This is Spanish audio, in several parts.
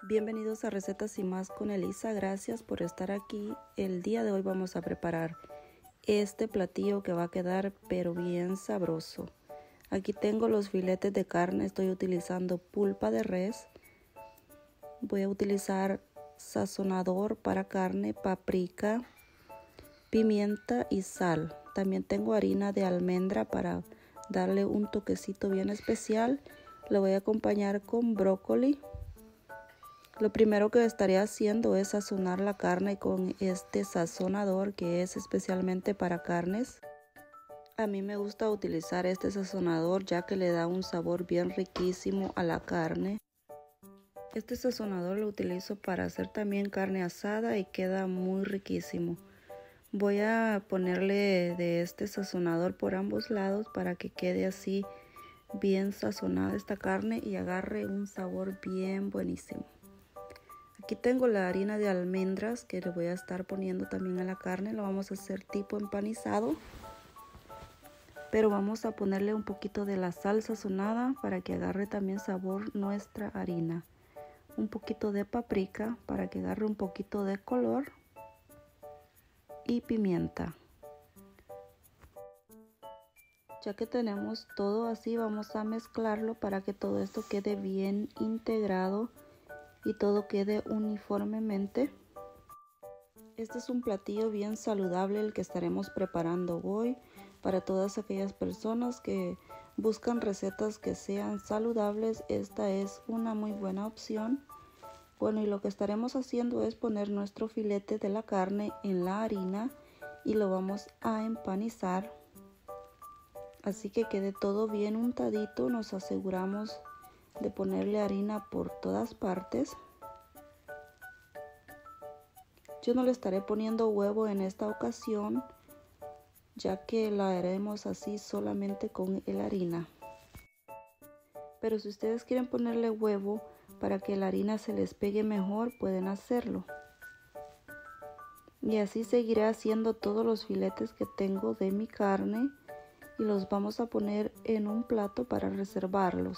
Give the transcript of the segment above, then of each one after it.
Bienvenidos a Recetas y Más con Elisa. Gracias por estar aquí. El día de hoy vamos a preparar este platillo que va a quedar pero bien sabroso. Aquí tengo los filetes de carne. Estoy utilizando pulpa de res. Voy a utilizar sazonador para carne, paprika, pimienta y sal. También tengo harina de almendra para darle un toquecito bien especial. Lo voy a acompañar con brócoli. Lo primero que estaré haciendo es sazonar la carne con este sazonador que es especialmente para carnes. A mí me gusta utilizar este sazonador ya que le da un sabor bien riquísimo a la carne. Este sazonador lo utilizo para hacer también carne asada y queda muy riquísimo. Voy a ponerle de este sazonador por ambos lados para que quede así bien sazonada esta carne y agarre un sabor bien buenísimo. Aquí tengo la harina de almendras que le voy a estar poniendo también a la carne. Lo vamos a hacer tipo empanizado. Pero vamos a ponerle un poquito de la sal sazonada para que agarre también sabor nuestra harina. Un poquito de paprika para que agarre un poquito de color. Y pimienta. Ya que tenemos todo así, vamos a mezclarlo para que todo esto quede bien integrado y todo quede uniformemente. Este es un platillo bien saludable el que estaremos preparando hoy para todas aquellas personas que buscan recetas que sean saludables. Esta es una muy buena opción. Bueno, y lo que estaremos haciendo es poner nuestro filete de la carne en la harina y lo vamos a empanizar. Así que quede todo bien untadito. Nos aseguramos de ponerle harina por todas partes. Yo no le estaré poniendo huevo en esta ocasión, ya que la haremos así solamente con la harina. Pero si ustedes quieren ponerle huevo para que la harina se les pegue mejor, pueden hacerlo. Y así seguiré haciendo todos los filetes que tengo de mi carne y los vamos a poner en un plato para reservarlos.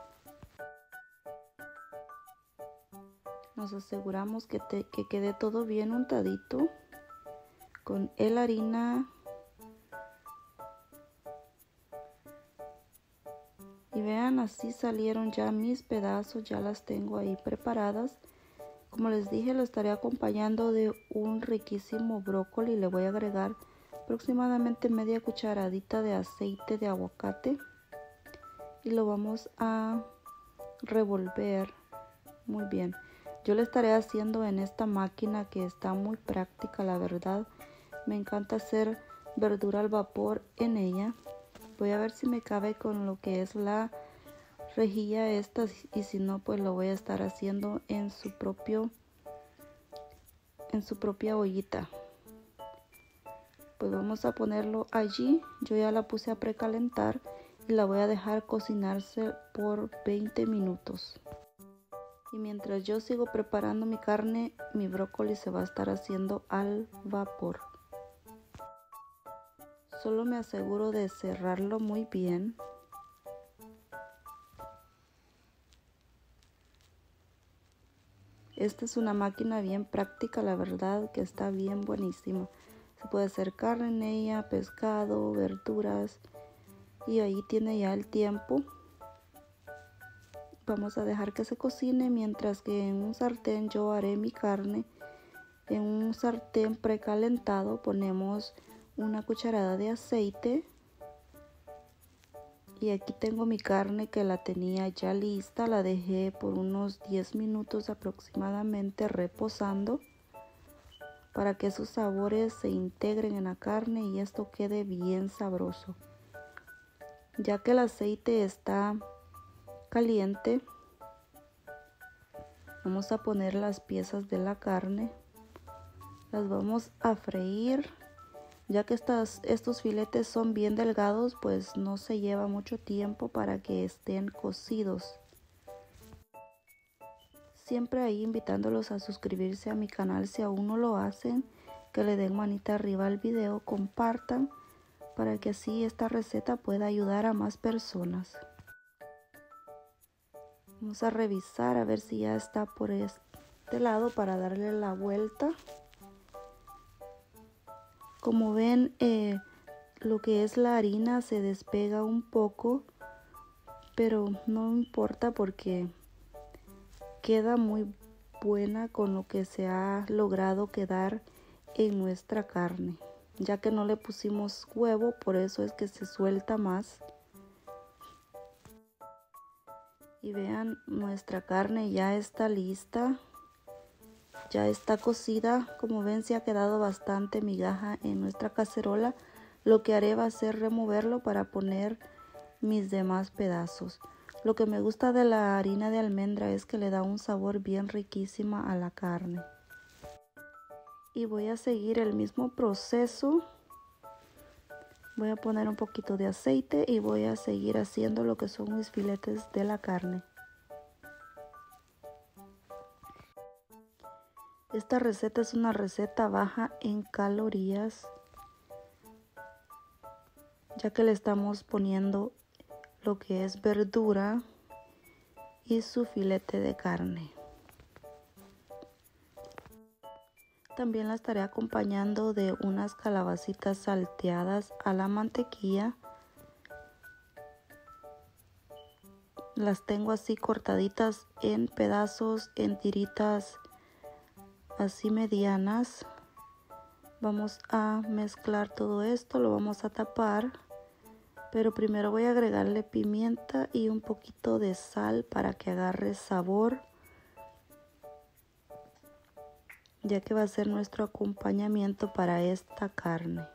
Nos aseguramos que quede todo bien untadito con la harina. Y vean, así salieron ya mis pedazos, ya las tengo ahí preparadas. Como les dije, lo estaré acompañando de un riquísimo brócoli. Le voy a agregar aproximadamente media cucharadita de aceite de aguacate. Y lo vamos a revolver muy bien. Yo lo estaré haciendo en esta máquina que está muy práctica, la verdad. Me encanta hacer verdura al vapor en ella. Voy a ver si me cabe con lo que es la rejilla esta y si no, pues lo voy a estar haciendo en su propia ollita. Pues vamos a ponerlo allí. Yo ya la puse a precalentar y la voy a dejar cocinarse por 20 minutos. Y mientras yo sigo preparando mi carne, mi brócoli se va a estar haciendo al vapor. Solo me aseguro de cerrarlo muy bien. Esta es una máquina bien práctica, la verdad que está bien buenísima. Se puede hacer carne en ella, pescado, verduras. Y ahí tiene ya el tiempo. Vamos a dejar que se cocine mientras que en un sartén yo haré mi carne. En un sartén precalentado ponemos una cucharada de aceite. Y aquí tengo mi carne que la tenía ya lista. La dejé por unos 10 minutos aproximadamente reposando para que sus sabores se integren en la carne y esto quede bien sabroso. Ya que el aceite está caliente, vamos a poner las piezas de la carne. Las vamos a freír. Ya que estos filetes son bien delgados, pues no se lleva mucho tiempo para que estén cocidos. Siempre ahí invitándolos a suscribirse a mi canal si aún no lo hacen, que le den manita arriba al video, compartan para que así esta receta pueda ayudar a más personas. Vamos a revisar a ver si ya está por este lado para darle la vuelta. Como ven, lo que es la harina se despega un poco, pero no importa porque queda muy buena con lo que se ha logrado quedar en nuestra carne. Ya que no le pusimos huevo, por eso es que se suelta más. Y vean, nuestra carne ya está lista. Ya está cocida. Como ven, se ha quedado bastante migaja en nuestra cacerola. Lo que haré va a ser removerlo para poner mis demás pedazos. Lo que me gusta de la harina de almendra es que le da un sabor bien riquísima a la carne. Y voy a seguir el mismo proceso. Voy a poner un poquito de aceite y voy a seguir haciendo lo que son mis filetes de la carne. Esta receta es una receta baja en calorías, ya que le estamos poniendo lo que es verdura y su filete de carne. También la estaré acompañando de unas calabacitas salteadas a la mantequilla. Las tengo así cortaditas en pedazos, en tiritas así medianas. Vamos a mezclar todo esto, lo vamos a tapar. Pero primero voy a agregarle pimienta y un poquito de sal para que agarre sabor, ya que va a ser nuestro acompañamiento para esta carne.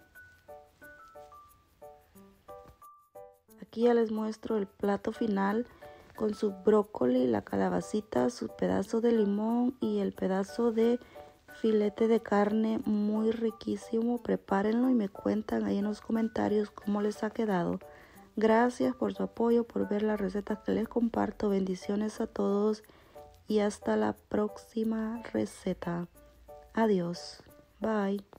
Aquí ya les muestro el plato final con su brócoli, la calabacita, su pedazo de limón y el pedazo de filete de carne muy riquísimo. Prepárenlo y me cuentan ahí en los comentarios cómo les ha quedado. Gracias por su apoyo, por ver las recetas que les comparto. Bendiciones a todos y hasta la próxima receta. Adiós. Bye.